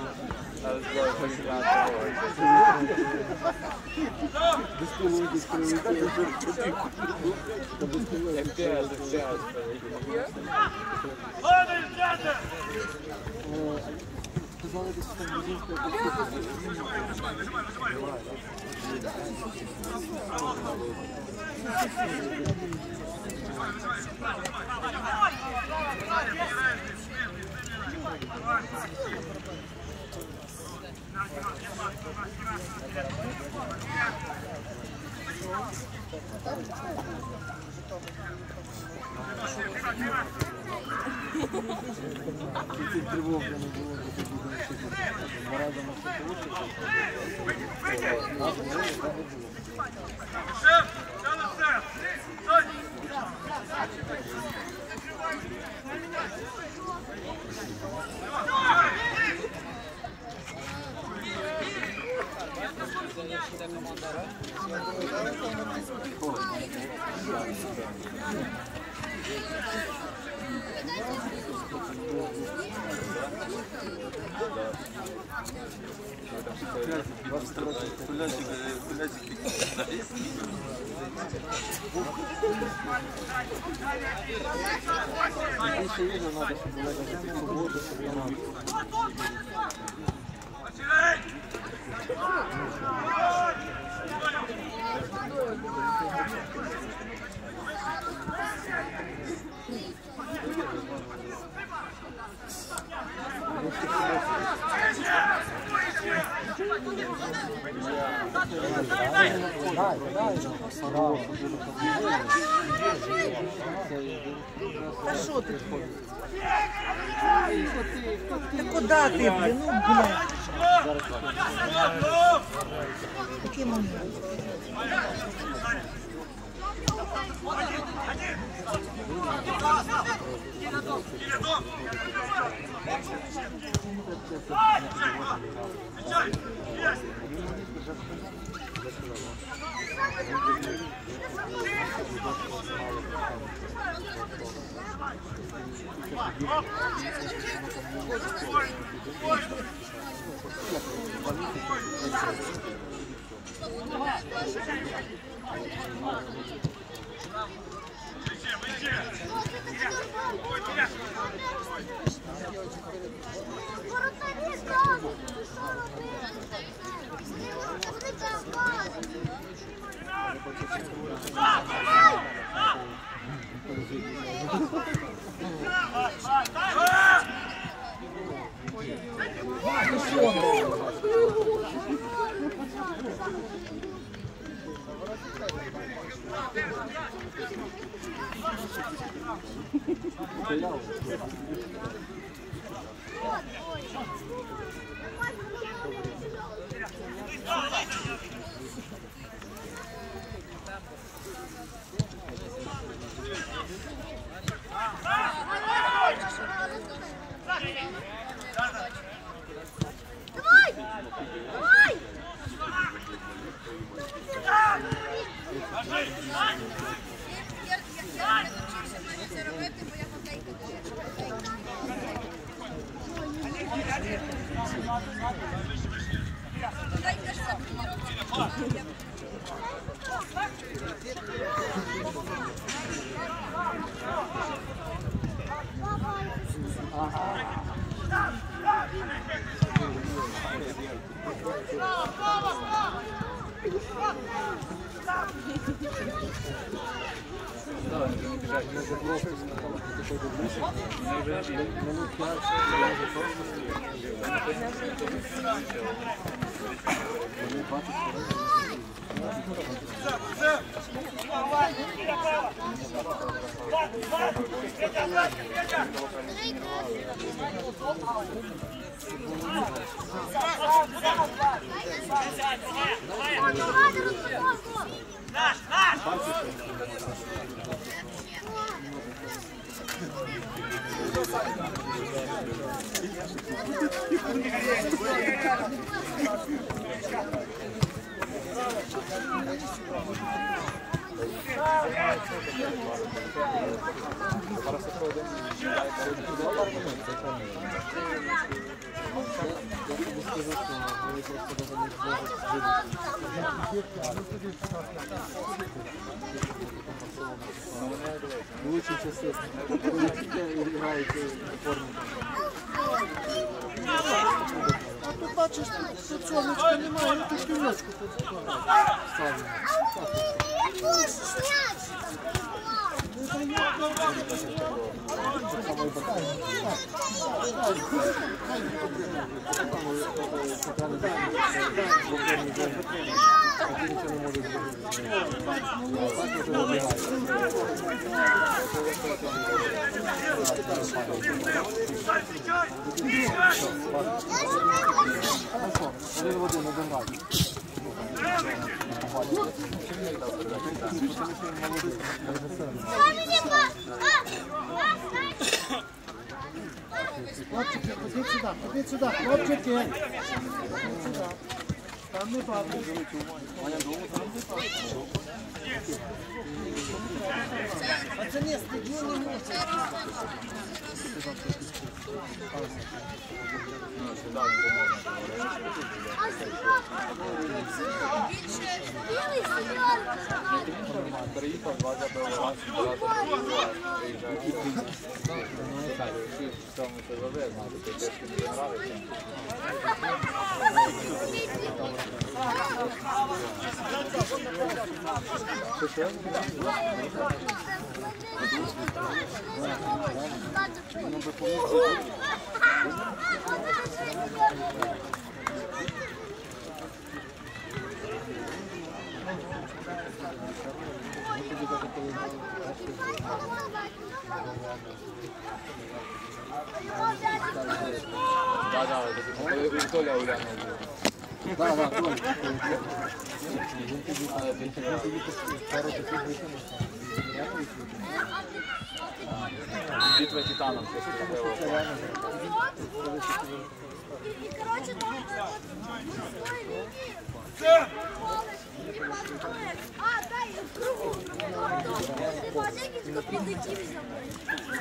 Без пилы, без пилы. Сказали, десь там Грузинська тревог не було, два рази на все Більше їду треба, щоб була свобода, щоб я мав. Та що ти? Ти куди ти, блін? Ну, блядь. Такий момент. Лучші часи, коли тільки грають у формі. А тут бачиш, тут сонечка немає, ну тут півночку тут. Один в один, один раз. Хлопчики, ходіть сюди, ходіть сюди, хлопчики. Ходіть сюди. Там не бабу. Пацани, стадіон не мусить. Приїхав, два забили, в цьому це заве, знати, це теж не нравиться. Да, да, коли Вікторія Уляна була. Так, так, Толік. Він тоді, він тоді пару таких виконав. Битва титанов. Короче, там а, дай в кругу. Мазейки только прилетели за мной.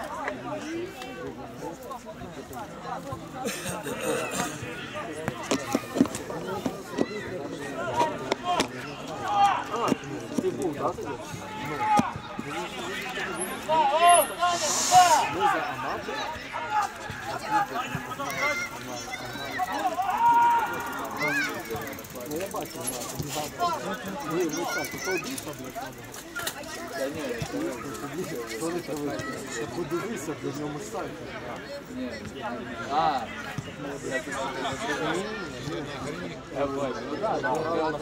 А, ти був, так? Ми за аматора. Ну я бачив, ні, ну так, то обійшла, блядь. Та ні, Що не привик? Та подивися, для ньому сайт. ні. А, я тут я бачу. Ну так, так.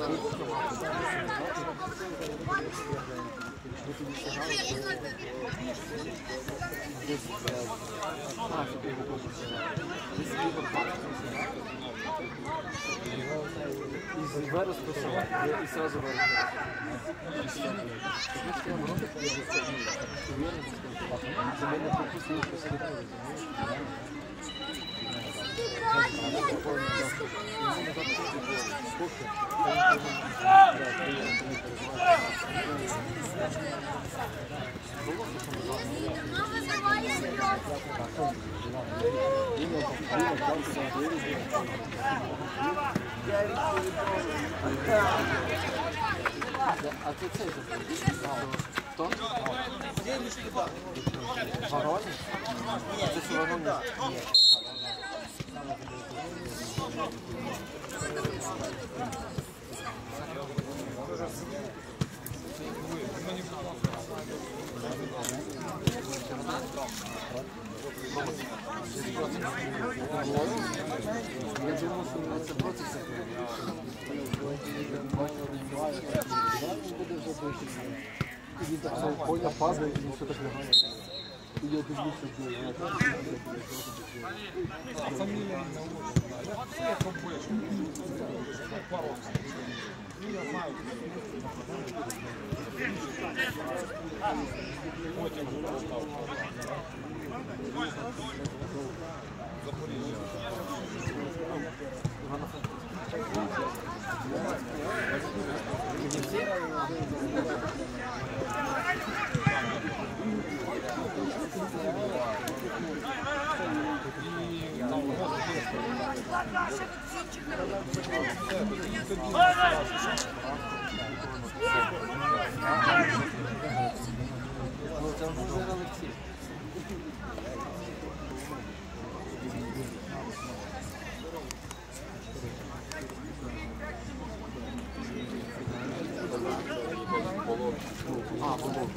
А, що ти його побачив? Из Верес просував, і сразу Верес. За мене пропустили посередину, а це цей хто? Вороні? Це що вороні? Ні. Я думав, що це процес. І він так само коня падає, і він все так лягає. І я дивлюся, що я фамілія не знаю. Я побачу. Я знаю. Потім розстав. Запоріжжя. Це вже Олексій. А, полок.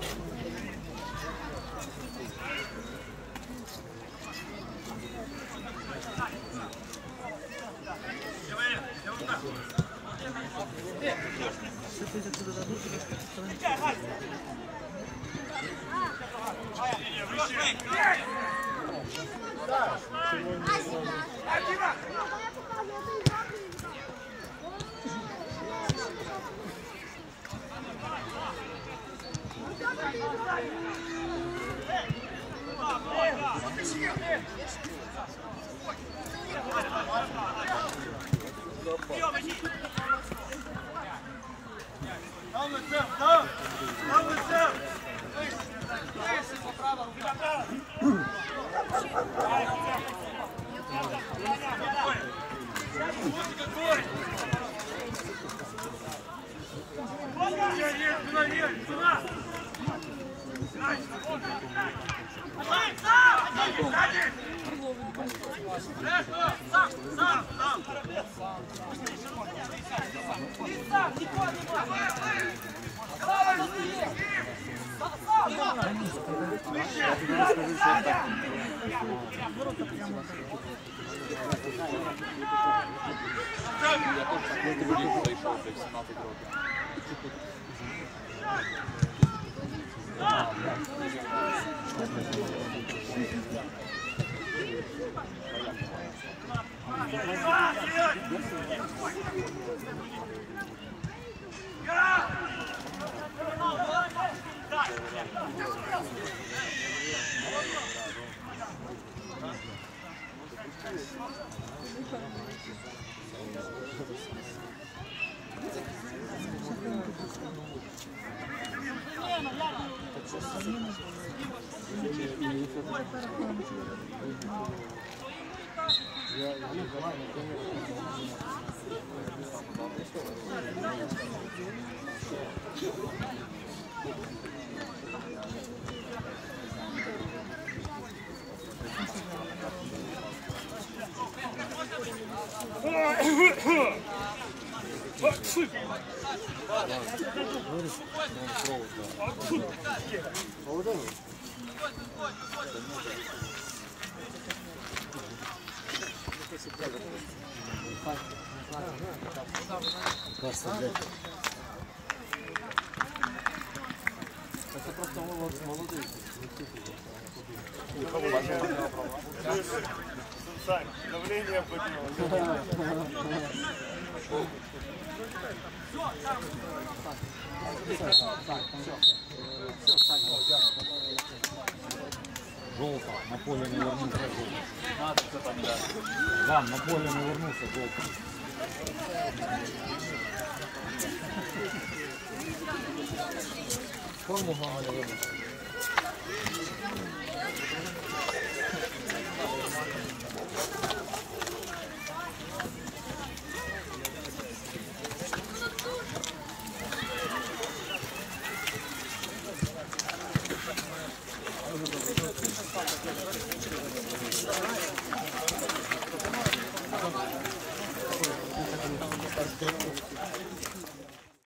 Я тобі ліг зайшов, десь сімнадцять років. Це просто молодий. Сань, давление поднялось. Желто, на поле не вернулся желто. Надо все там, да. Ван, на поле не вернулся желто. Форму главное не вибрати.